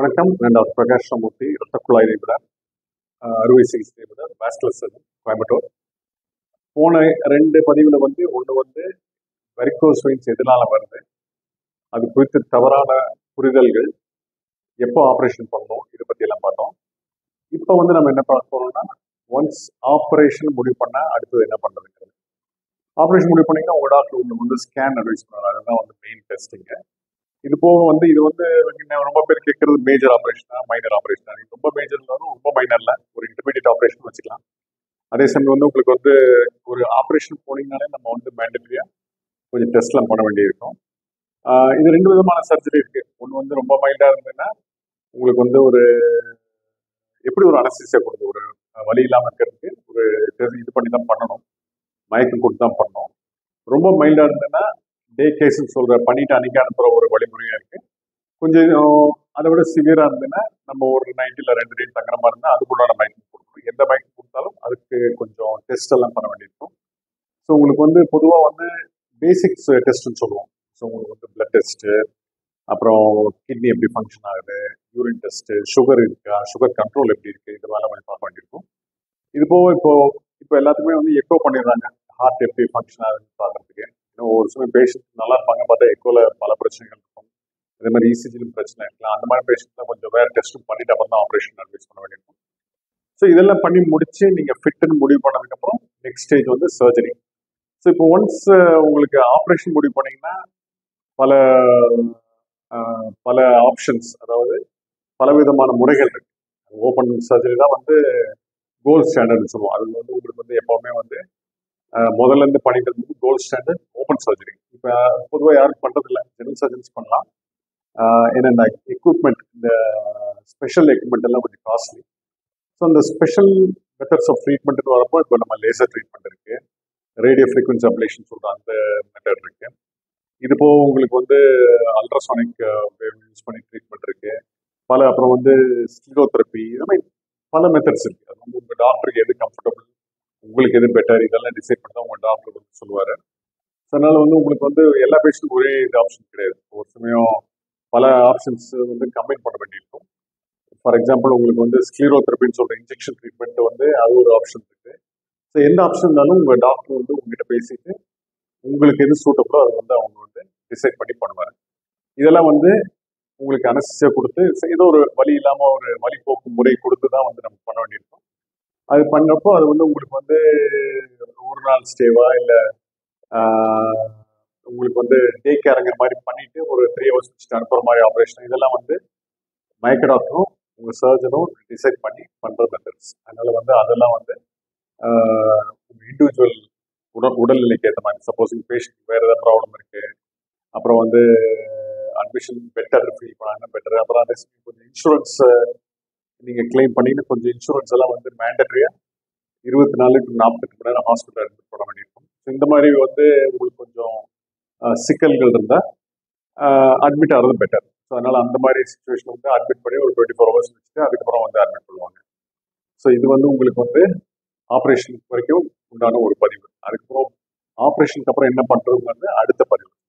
வணக்கம். நான் டாக்டர் பிரகாஷ் ராமூர்த்தி, இரத்த குழாய் நிபுணர், அறுவை சிகிச்சை நிபுணர், வாஸ்குலர் சர்ஜன், கோயம்புத்தூர். போன 2 பதிவில் ஒன்று வெரிகோஸ் வெயின்ஸ் எதனால வருது, அது குறித்து தவறான புரிதல்கள், எப்போ ஆப்ரேஷன் பண்ணணும், இதை பற்றி எல்லாம் பார்த்தோம். இப்போ நம்ம என்ன பார்க்க போறோம்னா, ஒன்ஸ் ஆப்ரேஷன் முடிவு பண்ண அடுத்தது என்ன பண்ணுறதுங்கிறது. ஆப்ரேஷன் முடிவு பண்ணிங்கன்னா உங்கள் டாக்டர் ஸ்கேன் அட்வைஸ் பண்ணுவாங்க. அதுதான் மெயின் டெஸ்ட்டுங்க. இது போக இது ரொம்ப பேர் கேட்கறது மேஜர் ஆப்ரேஷனா மைனர் ஆப்ரேஷனா. ரொம்ப மேஜர்னாலும் ரொம்ப மைனர்ல ஒரு இன்டர்மீடியட் ஆப்ரேஷன் வச்சுக்கலாம். அதே சமயம் உங்களுக்கு ஒரு ஆப்ரேஷன் போனீங்கனாலே நம்ம மேண்டட்டரியா கொஞ்சம் டெஸ்ட்லாம் பண்ண வேண்டியிருக்கும். இது 2 விதமான சர்ஜரி இருக்கு. ஒன்று ரொம்ப மைல்டா இருந்ததுன்னா உங்களுக்கு ஒரு எப்படி ஒரு அனஸ்தீசியா கொடுத்து ஒரு வலி இல்லாமல் இருக்கிறதுக்கு ஒரு இது பண்ணி தான் பண்ணணும், மயக்கம் கொடுத்து தான் பண்ணணும். ரொம்ப மைல்டா இருந்ததுன்னா டே கேஸ்ன்னு சொல்ற பண்ணிட்டு அன்னைக்கு அனுப்புற ஒரு வழிமுறையா இருக்கு. கொஞ்சம் அதை விட சிவியரா இருந்ததுன்னா நம்ம ஒரு 90 இல்லை 2 டேட் தங்குற மாதிரி இருந்தால் அதுக்குள்ளான மயக்கம் கொடுக்கணும். எந்த மயக்கம் கொடுத்தாலும் அதுக்கு கொஞ்சம் டெஸ்ட் எல்லாம் பண்ண வேண்டியிருக்கும். ஸோ உங்களுக்கு பொதுவாக பேசிக்ஸ் டெஸ்ட்னு சொல்லுவோம். ஸோ உங்களுக்கு பிளட் டெஸ்ட்டு, அப்புறம் கிட்னி எப்படி ஃபங்க்ஷன் ஆகுது, யூரின் டெஸ்ட்டு, சுகர் இருக்கா, சுகர் கண்ட்ரோல் எப்படி இருக்கு, இது மாதிரி கொஞ்சம் பார்க்க வேண்டியிருக்கும். இது போக இப்போ எல்லாத்துக்குமே எக்கோ பண்ணிடுறாங்க, ஹார்ட் எப்படி ஃபங்க்ஷன் ஆகுதுன்னு பார்க்கறதுக்கு. ஒரு சமயம் பேஷண்ட் நல்லா இருப்பாங்க, பார்த்தா எக்கோல பல பிரச்சனைகள் இருக்கும். அதே மாதிரி இசிஜிலும் பிரச்சனை இருக்கலாம். அந்த மாதிரி பேஷண்ட்லாம் கொஞ்சம் வேற டெஸ்ட்டும் பண்ணிட்டு அப்புறம் தான் ஆப்ரேஷன் அட்வைஸ் பண்ண வேண்டியிருக்கும். ஸோ இதெல்லாம் பண்ணி முடிச்சு நீங்கள் ஃபிட்னு முடிவு பண்ணதுக்கப்புறம் நெக்ஸ்ட் ஸ்டேஜ் சர்ஜரி. ஸோ இப்போ ஒன்ஸ் உங்களுக்கு ஆப்ரேஷன் முடிவு பண்ணீங்கன்னா பல பல ஆப்ஷன்ஸ், அதாவது பல விதமான முறைகள் இருக்கு. ஓப்பன் சர்ஜரி தான் கோல்ட் ஸ்டாண்டர்ட்னு சொல்லுவோம். அது உங்களுக்கு எப்பவுமே முதல்ல இருந்து பண்ணிட்டு கோல்ட் ஸ்டாண்டர்ட் ஓப்பன் சர்ஜரி. இப்போ பொதுவாக யாரும் பண்றதில்லை, ஜெனரல் சர்ஜன்ஸ் பண்ணலாம். ஏன்னா இந்த எக்யூப்மெண்ட், இந்த ஸ்பெஷல் எக்யூப்மெண்ட் எல்லாம் கொஞ்சம் காஸ்ட்லி. ஸோ அந்த ஸ்பெஷல் மெத்தட்ஸ் ஆஃப் ட்ரீட்மெண்ட் வரப்போ இப்போ நம்ம லேசர் ட்ரீட்மெண்ட் இருக்கு, ரேடியோ ஃப்ரீக்வன்சி அப்ளேஷன் சொல்ற அந்த மெத்தட் இருக்கு. இது போக உங்களுக்கு அல்ட்ராசானிக் யூஸ் பண்ணி ட்ரீட்மெண்ட் இருக்கு. அப்புறம் ஸ்க்ளீரோதெரப்பி, இந்த மாதிரி பல மெத்தட்ஸ் இருக்கு. அது உங்க டாக்டருக்கு எது கம்ஃபர்டபுள், உங்களுக்கு எது பெட்டர், இதெல்லாம் டிசைட் பண்ணி தான் உங்க டாக்டர் சொல்லுவாரு. அதனால உங்களுக்கு எல்லா பேஷண்ட்டும் ஒரே இது ஆப்ஷன் கிடையாது. ஒரு சமயம் பல ஆப்ஷன்ஸ் கம்பைன் பண்ண வேண்டியிருக்கும். ஃபார் எக்ஸாம்பிள் உங்களுக்கு ஸ்க்ளீரோதெரப்பின்னு சொல்ற இன்ஜெக்ஷன் ட்ரீட்மெண்ட் அது ஒரு ஆப்ஷன் இருக்கு. ஸோ எந்த ஆப்ஷன் இருந்தாலும் உங்க டாக்டர் உங்ககிட்ட பேசிட்டு உங்களுக்கு எது சூட்டபுளோ அதை அவங்க டிசைட் பண்ணி பண்ணுவாங்க. இதெல்லாம் உங்களுக்கு அனஸ்தீசியா கொடுத்து ஏதோ ஒரு வலி இல்லாம ஒரு வலி போக்கும் முறை கொடுத்து தான் நம்ம பண்ண வேண்டியிருக்கும். அது பண்ணப்போ அது உங்களுக்கு ஒரு நாள் ஸ்டேவா இல்லை உங்களுக்கு டே கேருங்கிற மாதிரி பண்ணிட்டு ஒரு 3 hours வச்சுட்டு அனுப்புற மாதிரி ஆப்ரேஷன், இதெல்லாம் மயக்க டாக்டரும் உங்க சர்ஜனும் டிசைட் பண்ணி பண்ற மெத்தட்ஸ். அதனால அதெல்லாம் இண்டிவிஜுவல் உடல்நிலைக்கு ஏற்ற மாதிரி. சப்போஸ் பேஷண்ட் வேற ஏதாவது ப்ராப்ளம் இருக்கு, அப்புறம் அட்மிஷன் பெட்டர் ஃபீல் பண்ணாங்கன்னா பெட்டர். அப்புறம் அதே கொஞ்சம் இன்சூரன்ஸ் நீங்க கிளைம் பண்ணிட்டு கொஞ்சம் இன்சூரன்ஸ் எல்லாம் மேண்டட்டரியா 24 to 48 மணி நேரம் ஹாஸ்பிட்டல் அட்மிட் பண்ண வேண்டியிருக்கும். இந்த மாதிரி உங்களுக்கு கொஞ்சம் சிக்கல்கள் இருந்தால் அட்மிட் ஆகிறது பெட்டர். ஸோ அதனால அந்த மாதிரி சுச்சுவேஷன் அட்மிட் பண்ணி ஒரு 24 hours வச்சுட்டு அதுக்கப்புறம் அட்மிட் பண்ணுவாங்க. ஸோ இது உங்களுக்கு ஆப்ரேஷன் வரைக்கும் உண்டான ஒரு பதிவு. அதுக்கப்புறம் ஆப்ரேஷனுக்கு அப்புறம் என்ன பண்றதுங்கிறது அடுத்த பதிவு.